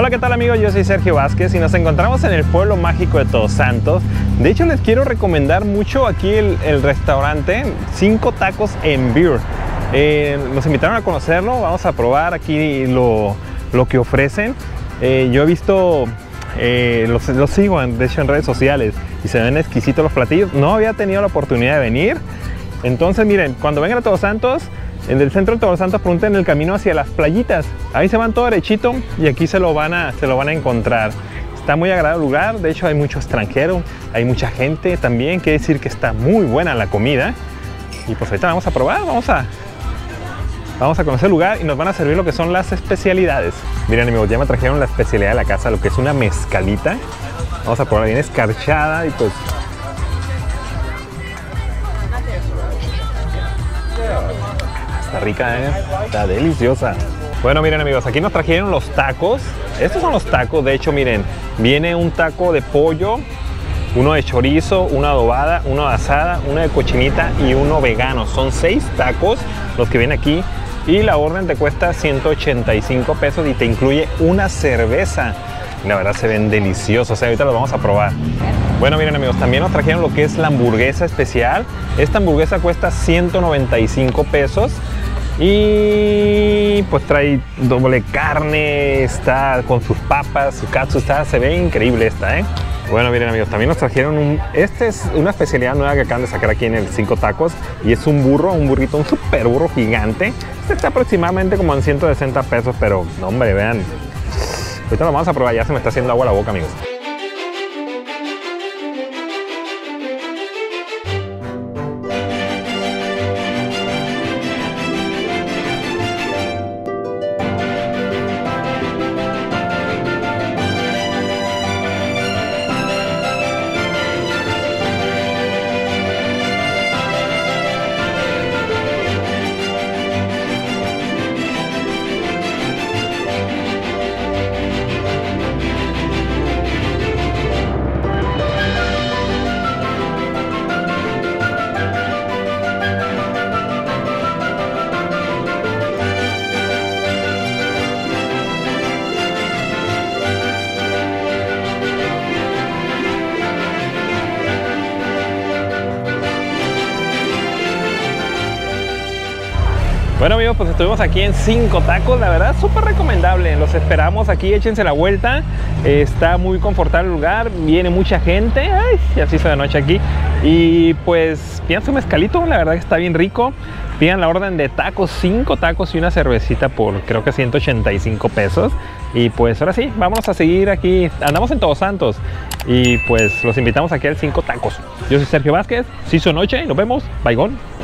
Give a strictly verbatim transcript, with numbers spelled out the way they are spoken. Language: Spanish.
Hola, ¿qué tal amigos? Yo soy Sergio Vázquez y nos encontramos en el pueblo mágico de Todos Santos. De hecho, les quiero recomendar mucho aquí el, el restaurante Cinco Tacos en Beer. Eh, nos invitaron a conocerlo, vamos a probar aquí lo, lo que ofrecen. Eh, yo he visto, eh, los, los sigo en, de hecho en redes sociales y se ven exquisitos los platillos. No había tenido la oportunidad de venir. Entonces miren, cuando vengan a Todos Santos, en el centro de Todos Santos, pregunten el camino hacia las playitas. Ahí se van todo derechito y aquí se lo van a, se lo van a encontrar. Está muy agradable el lugar, de hecho hay mucho extranjero, hay mucha gente también, quiere decir que está muy buena la comida. Y pues ahorita vamos a probar, vamos a, vamos a conocer el lugar y nos van a servir lo que son las especialidades. Miren amigos, ya me trajeron la especialidad de la casa, lo que es una mezcalita. Vamos a probar bien escarchada y pues... Está rica, ¿eh? Está deliciosa. Bueno, miren amigos, aquí nos trajeron los tacos. Estos son los tacos, de hecho, miren, viene un taco de pollo, uno de chorizo, una adobada, uno de asada, uno de cochinita y uno vegano. Son seis tacos los que vienen aquí y la orden te cuesta ciento ochenta y cinco pesos y te incluye una cerveza. La verdad se ven deliciosos, o sea, ahorita los vamos a probar. Bueno, miren amigos, también nos trajeron lo que es la hamburguesa especial. Esta hamburguesa cuesta ciento noventa y cinco pesos y pues trae doble carne, está con sus papas, su katsu, está, se ve increíble esta, ¿eh? Bueno, miren amigos, también nos trajeron un... Esta es una especialidad nueva que acaban de sacar aquí en el Cinco Tacos y es un burro, un burrito, un super burro gigante. Este está aproximadamente como en ciento sesenta pesos, pero no, hombre, vean. Ahorita lo vamos a probar, ya se me está haciendo agua la boca, amigos. Bueno amigos, pues estuvimos aquí en Cinco Tacos, la verdad súper recomendable, los esperamos aquí, échense la vuelta, está muy confortable el lugar, viene mucha gente, ay, ya se hizo de noche aquí, y pues pidan su mezcalito, la verdad que está bien rico, pidan la orden de tacos, cinco tacos y una cervecita por creo que ciento ochenta y cinco pesos, y pues ahora sí, vámonos a seguir aquí, andamos en Todos Santos, y pues los invitamos aquí al Cinco Tacos. Yo soy Sergio Vázquez, se hizo noche y nos vemos, bye gone.